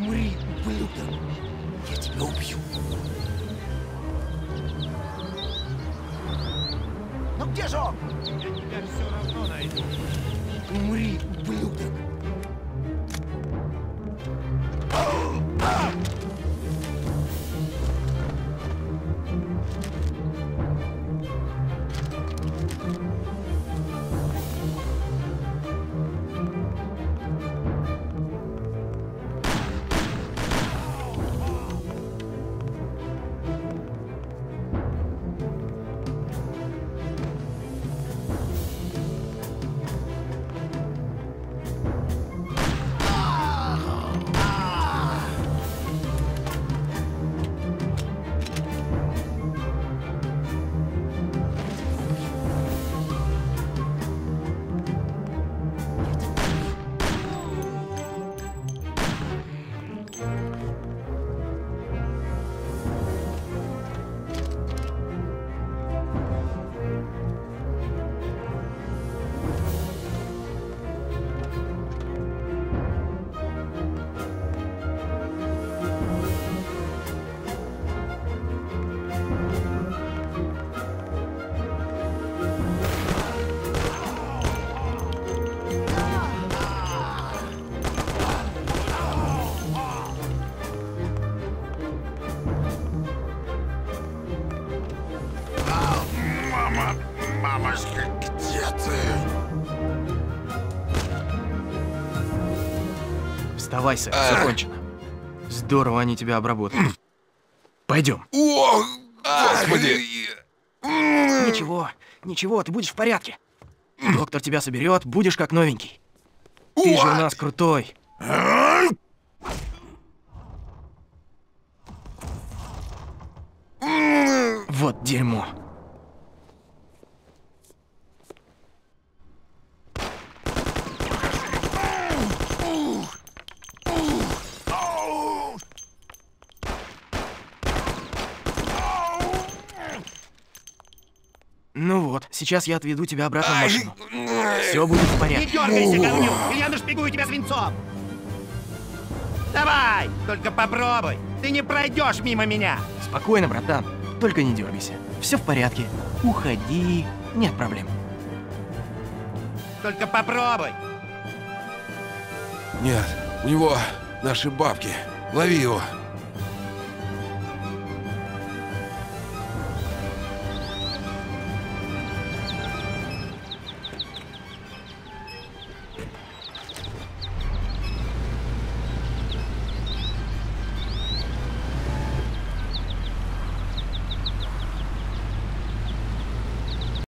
Умри, ублюдок! Я тебя убью! Ну где же он? Я тебя все равно найду. Умри, ублюдок! Мамочка, где ты? Вставай, Сет, все кончено. Здорово они тебя обработали. Пойдем. О, господи! Ничего, ничего, ты будешь в порядке. Доктор тебя соберет, будешь как новенький. Ты же у нас крутой. Вот дерьмо. Ну вот, сейчас я отведу тебя обратно в машину. Все будет в Не порядке. дергайся, говнюк, или я нашпигую тебя свинцом. Давай, только попробуй. Ты не пройдешь мимо меня. Спокойно, братан. Только не дергайся. Все в порядке. Уходи. Нет проблем. Только попробуй. Нет, у него наши бабки. Лови его.